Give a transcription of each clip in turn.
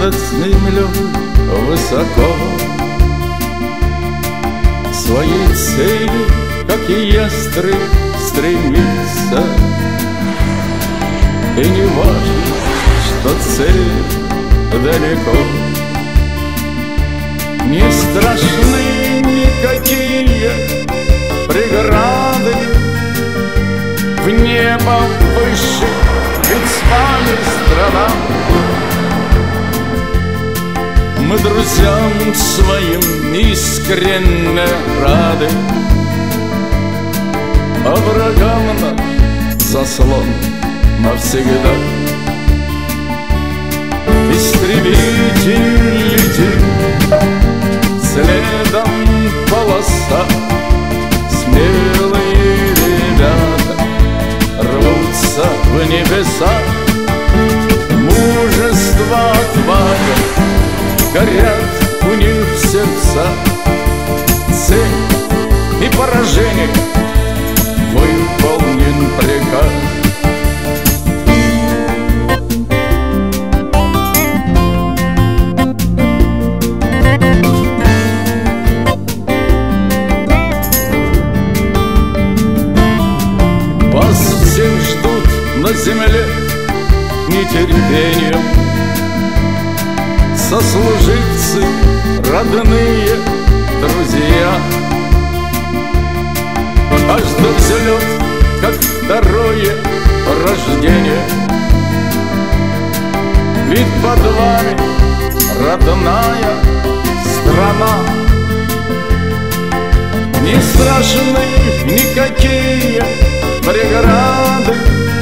над землей высоко, к своей цели, как и ястреб, стремится. И не важно, что цель далеко, не страшны никакие преграды. В небо выше, ведь с вами страна. Мы друзьям своим искренне рады, а врагам наш заслон навсегда. Истребитель летит, следом полоса, смелые ребята рвутся в небеса. Мужество, отвага горят у них сердца. Цель и поражение, выполнен приказ. Вас всех ждут на земле нетерпением сослуживцы, родные, друзья. Каждый взлет, как второе рождение, ведь под вами родная страна. Не страшны никакие преграды.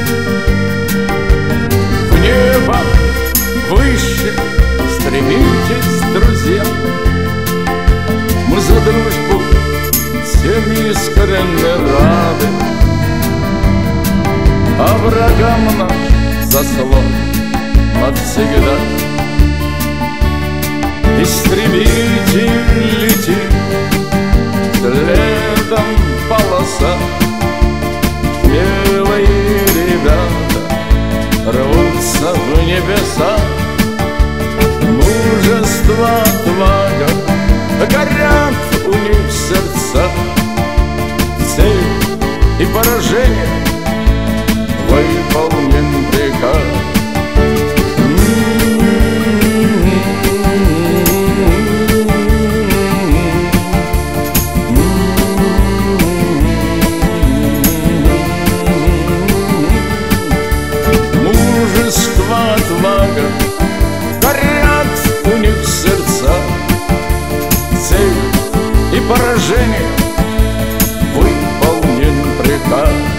В небо выше стремитесь, друзья. Мы за дружбу всем искренне рады, а врагам наш заслон навсегда. Истребитель летит, следом полоса. Смелые ребята рвутся в небеса. Мужество, отвага горят у них сердца. Цель и поражение, выполнен приказ. Мужество, отвага горят у них сердца. Цель и поражение, выполнен приказ.